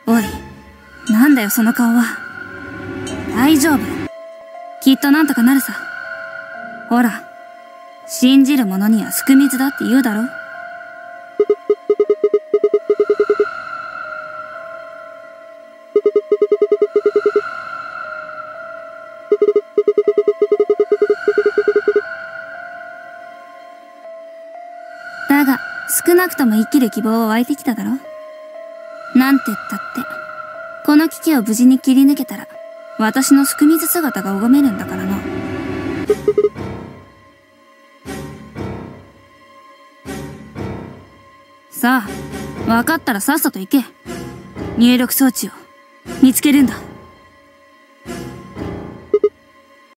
おい、なんだよその顔は。大丈夫。きっとなんとかなるさ。ほら、信じる者にはすく水だって言うだろ。だが、少なくとも生きる希望は湧いてきただろ。なんて言ったって、この危機を無事に切り抜けたら、私のすく水姿が拝めるんだからな。さあ、分かったらさっさと行け。入力装置を見つけるんだ。